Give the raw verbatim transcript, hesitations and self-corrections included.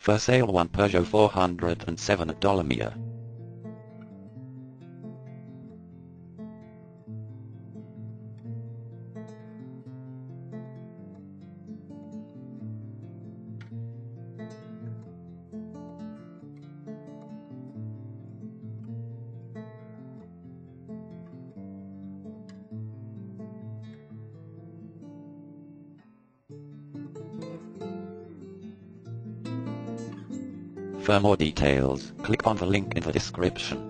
For sale one Peugeot four hundred seven at Dolomieu. For more details, click on the link in the description.